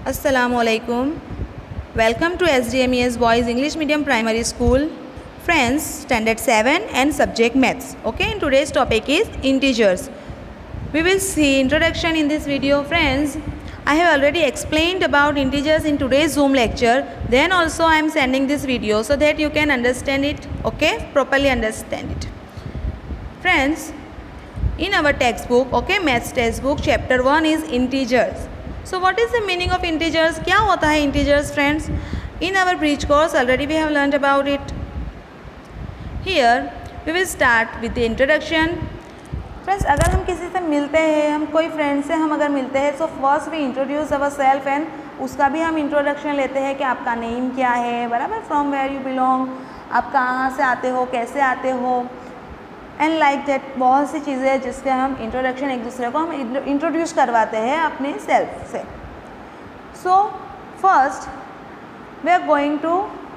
Assalamualaikum. Welcome to SDMES Boys English Medium Primary School. Friends, Standard 7 and Subject Maths. Okay, and today's topic is integers. We will see introduction in this video. Friends, I have already explained about integers in today's Zoom lecture. Then also I am sending this video so that you can understand it. Okay, properly understand it. Friends, in our textbook, okay, maths textbook, chapter 1 is integers. So what is the meaning of integers? क्या होता है integers, friends? In our bridge course already we have learned about it. Here we will start with the introduction. Friends, अगर हम किसी से मिलते हैं, हम कोई फ्रेंड से हम अगर मिलते हैं, so first we introduce ourselves and उसका भी हम इंट्रोडक्शन लेते हैं कि आपका नेम क्या है, बराबर, फ्रॉम वेयर यू बिलोंग, आप कहाँ से आते हो, कैसे आते हो, एंड लाइक दैट, बहुत सी चीज़ें हैं जिसके हम इंट्रोडक्शन एक दूसरे को हम इंट्रोड्यूस करवाते हैं अपने सेल्फ से. So first we are going to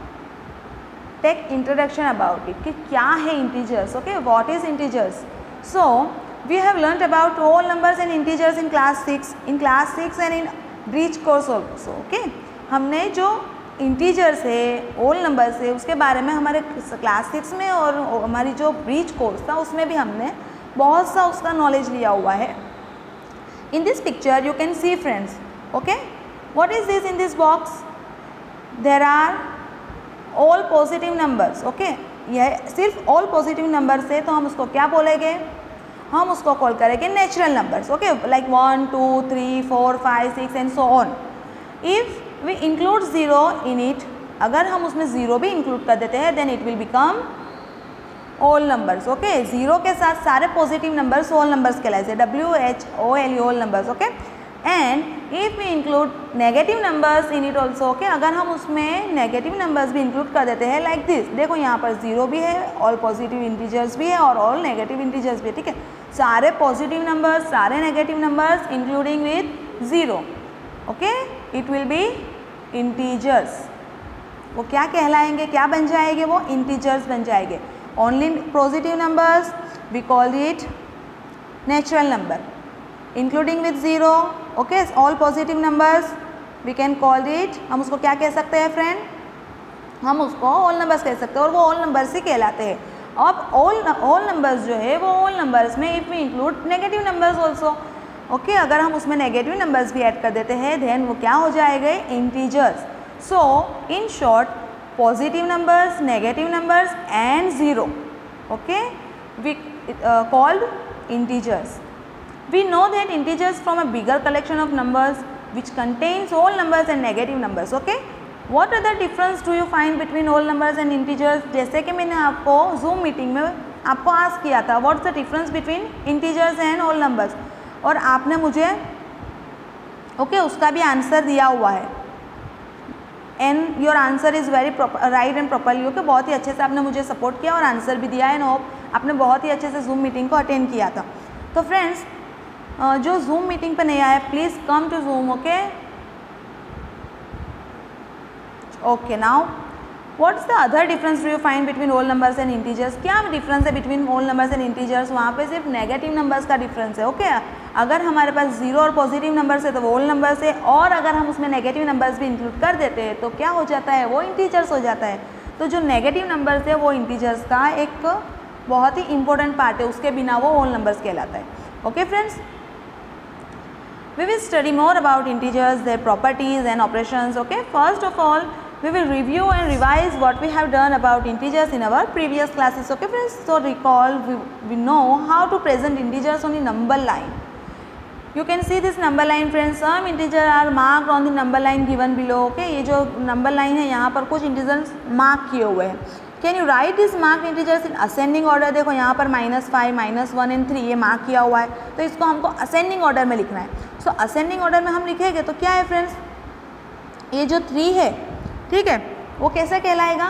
take introduction about it कि क्या है integers. Okay, what is integers. So we have learned about whole numbers and integers in class 6 and in bridge course also. Okay, हमने जो integers है, whole numbers है, उसके बारे में हमारे क्लास 6 में और हमारी जो ब्रीच कोर्स था उसमें भी हमने बहुत सा उसका नॉलेज लिया हुआ है. In this picture you can see friends. Okay, what is this in this box? There are all positive numbers. Okay, यह सिर्फ ऑल पॉजिटिव नंबर्स है, तो हम उसको क्या बोलेंगे? हम उसको कॉल करेंगे natural numbers. Okay, like 1 2 3 4 5 6 and so on. If we include zero in it, अगर हम उसमें ज़ीरो भी इंक्लूड कर देते हैं, then it will become all numbers. Okay, zero के साथ सारे पॉजिटिव नंबर्स ऑल नंबर्स कहलाते हैं, WHOLE, all numbers. Okay, and if we include negative numbers in it also. Okay, अगर हम उसमें नेगेटिव नंबर्स भी इंक्लूड कर देते हैं, लाइक दिस, देखो यहाँ पर ज़ीरो भी है, ऑल पॉजिटिव इंटीजर्स भी है और ऑल नेगेटिव इंटीजर्स भी है. ठीक है, सारे पॉजिटिव नंबर्स, सारे negative numbers including with zero. Okay, it will be integers. वो क्या कहलाएंगे, क्या बन जाएंगे? वो इंटीजर्स बन जाएंगे. Only positive numbers we call it natural number including with zero. Okay, all positive numbers we can call it, हम उसको क्या कह सकते हैं फ्रेंड? हम उसको ऑल नंबर्स कह सकते हैं और वो ऑल नंबर्स ही कहलाते हैं. अब ऑल नंबर्स जो है वो ऑल नंबर्स में if we include negative numbers also. Okay, अगर हम उसमें नेगेटिव नंबर्स भी ऐड कर देते हैं, देन वो क्या हो जाएंगे? Integers. So in short, positive numbers, negative numbers and zero, okay, we called integers. We know that integers form a bigger collection of numbers which contains whole numbers and negative numbers. Okay, what other difference do you find between whole numbers and integers? जैसे कि मैंने आपको Zoom meeting में आपको ask किया था, what's the difference between integers and whole numbers, और आपने मुझे ओके उसका भी आंसर दिया हुआ है. And your answer is very right and properly. Okay, बहुत ही अच्छे से आपने मुझे सपोर्ट किया और आंसर भी दिया है. एंड होप आपने बहुत ही अच्छे से Zoom मीटिंग को अटेंड किया था. तो फ्रेंड्स, जो Zoom मीटिंग पे नहीं आया, please come to Zoom. Okay, okay, now what's the other difference do you find between whole numbers and integers? क्या डिफरेंस है between whole numbers and integers? वहाँ पे सिर्फ नेगेटिव नंबर्स का डिफरेंस है. ओके, अगर हमारे पास ज़ीरो और पॉजिटिव नंबर्स है तो वो होल नंबर्स है, और अगर हम उसमें नेगेटिव नंबर्स भी इंक्लूड कर देते हैं तो क्या हो जाता है? वो इंटीजर्स हो जाता है. तो जो नेगेटिव नंबर्स है वो इंटीजर्स का एक बहुत ही इंपॉर्टेंट पार्ट है, उसके बिना वो होल नंबर्स कहलाता है. Okay friends, we will study more about integers, their properties and operations. Okay, first of all we will review and revise what we have done about integers in our previous classes. Okay friends, so recall, we know how to present integers on the number line. You can see this number line friends. Some integers are marked on the number line given below. Okay, ये जो number line है यहाँ पर कुछ integers mark किए हुए हैं. Can you write these marked integers in ascending order? देखो यहाँ पर -5, -1 एंड 3 ये मार्क किया हुआ है, तो इसको हमको असेंडिंग ऑर्डर में लिखना है. सो असेंडिंग ऑर्डर में हम लिखेंगे तो क्या है फ्रेंड्स? ये जो 3 है, ठीक है, वो कैसे कहलाएगा?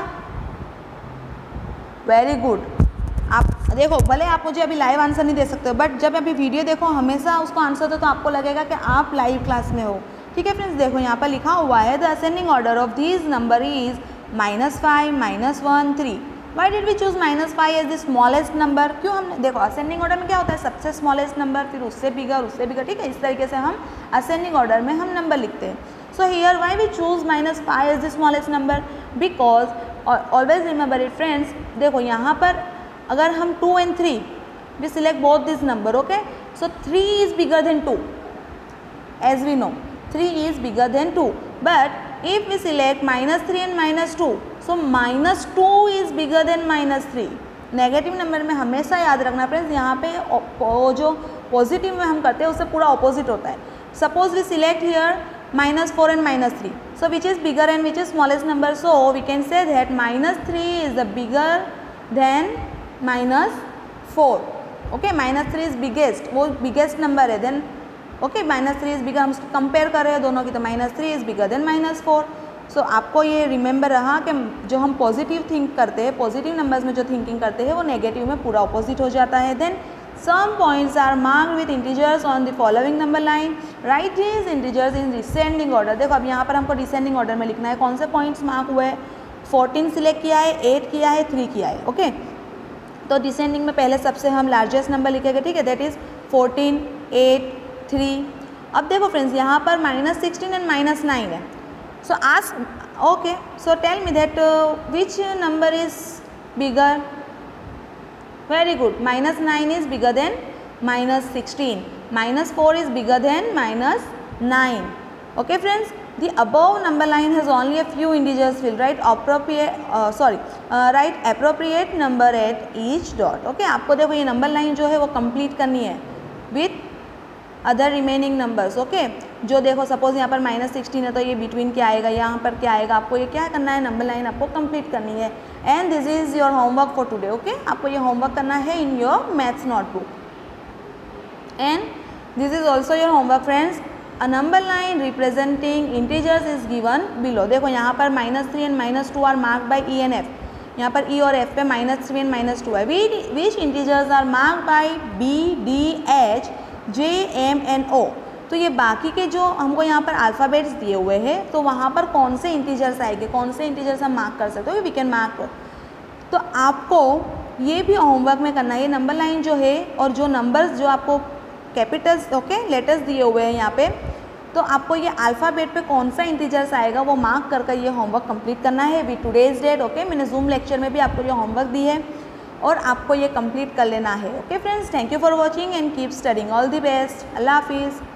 Very good. आप देखो, भले आप मुझे अभी लाइव आंसर नहीं दे सकते हो, बट जब अभी वीडियो देखो हमेशा उसको आंसर दो तो आपको लगेगा कि आप लाइव क्लास में हो. ठीक है फ्रेंड्स, देखो यहाँ पर लिखा हुआ है the ascending order of these number is -5, -1, 3. Why did we choose -5 as the smallest number? क्यों हमने, देखो असेंडिंग ऑर्डर में क्या होता है? सबसे स्मॉलेस्ट नंबर, फिर उससे बिगर, उससे बिगर. ठीक है, इस तरीके से हम असेंडिंग ऑर्डर में हम नंबर लिखते हैं. So here why we choose -5 as the smallest number? Because always remember it friends, देखो यहाँ पर अगर हम 2 and 3 we select both this number, okay? So 3 is bigger than 2, as we know 3 is bigger than 2, but if we select -3 and -2, so -2 is bigger than -3. Negative number में हमेशा याद रखना friends, यहाँ पे जो पॉजिटिव में हम करते हैं उससे पूरा ऑपोजिट होता है. Suppose we select here -4 and -3, so which is bigger and which is smallest number? So we can say that -3 is the bigger than -4. okay, -3 is biggest, वो biggest number है. then okay, -3 is bigger, हम compare कर रहे हैं दोनों की, तो -3 is bigger than -4. सो आपको ये रिमेंबर रहा कि जो हम पॉजिटिव थिंक करते हैं, पॉजिटिव नंबर्स में जो थिंकिंग करते हैं वो नेगेटिव में पूरा ऑपोजिट हो जाता है. Then some points are marked with integers on the following number line. Write these integers in descending order. देखो अब यहाँ पर हमको डिसेंडिंग ऑर्डर में लिखना है. कौन से पॉइंट्स मार्क हुए? 14 सिलेक्ट किया है, 8 किया है, 3 किया है. ओके, तो डिसेंडिंग में पहले सबसे हम लार्जेस्ट नंबर लिखेंगे, ठीक है, दैट इज़ 14, 8, 3. अब देखो फ्रेंड्स यहाँ पर -16 एंड -9 है. So ask okay, so tell me that which number is bigger? Very good. -9 is bigger than -16. -4 is bigger than -9. Okay friends, the above number line has only a few integers filled. Write write appropriate number at each dot. Okay, आपको देखो ये number line जो है वो complete करनी है with other remaining numbers. Okay, जो देखो सपोज यहाँ पर -16 है तो ये बिटवीन क्या आएगा, यहाँ पर क्या आएगा, आपको ये क्या करना है, नंबर लाइन आपको कंप्लीट करनी है. And this is your homework for today. Okay, आपको ये होमवर्क करना है in your maths notebook. And this is also your homework friends. A number line representing integers is given below. देखो यहाँ पर -3 and -2 are marked by E and F. यहाँ पर E और F पे -3 एंड -2 है. Which integers are marked by B, D, H, J, M and O. तो ये बाकी के जो हमको यहाँ पर अल्फ़ाबेट्स दिए हुए हैं, तो वहाँ पर कौन से इंटीजर्स आएंगे, कौन से इंटीजर्स हम मार्क कर सकते हो, वी कैन मार्क. तो आपको ये भी होमवर्क में करना है. ये नंबर लाइन जो है और जो नंबर्स जो आपको कैपिटल्स ओके लेटर्स दिए हुए हैं यहाँ पे, तो आपको ये अल्फ़ाबेट पे कौन सा इंटीजर्स आएगा वो मार्क करके ये होमवर्क कंप्लीट करना है विद टुडेज डेट. ओके, मैंने जूम लेक्चर में भी आपको ये होमवर्क दी है और आपको ये कंप्लीट कर लेना है. Okay friends, thank you for watching and keep studying. All the best. अल्लाह हाफिज़.